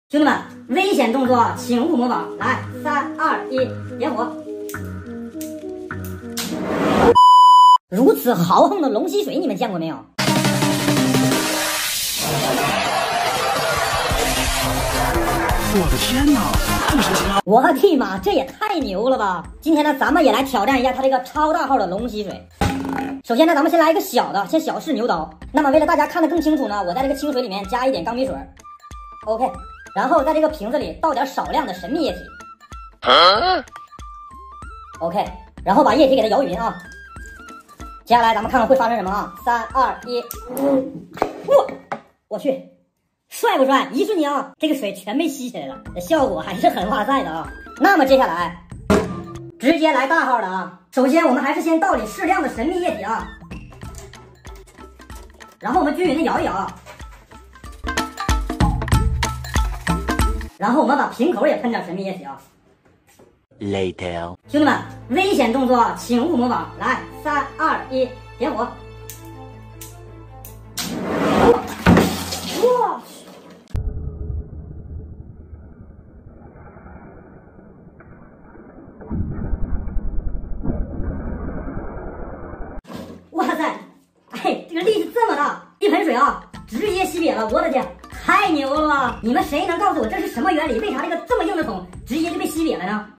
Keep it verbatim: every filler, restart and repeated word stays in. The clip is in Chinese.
兄弟们，危险动作请勿模仿。来，三二一，点火！如此豪横的龙吸水，你们见过没有？ 我的天哪，这是什么？ 我的妈，这也太牛了吧！今天呢，咱们也来挑战一下它这个超大号的龙吸水。首先呢，咱们先来一个小的，先小试牛刀。那么为了大家看得更清楚呢，我在这个清水里面加一点钢笔水 ，OK。然后在这个瓶子里倒点少量的神秘液体、啊、，OK。然后把液体给它摇匀啊。接下来咱们看看会发生什么啊！三二一，哇！我去，帅不帅？一瞬间啊，这个水全被吸起来了，这效果还是很哇塞的啊。那么接下来直接来大号的啊。首先我们还是先倒里适量的神秘液体啊，然后我们均匀的摇一摇，然后我们把瓶口也喷点神秘液体啊。 Later， 兄弟们，危险动作请勿模仿。来，三二一，点火！哇！哇塞！哎，这个力是这么大，一盆水啊，直接吸瘪了！我的天！太牛了吧！你们谁能告诉我这是什么原理？为啥这个这么硬的桶直接就被吸瘪了呢？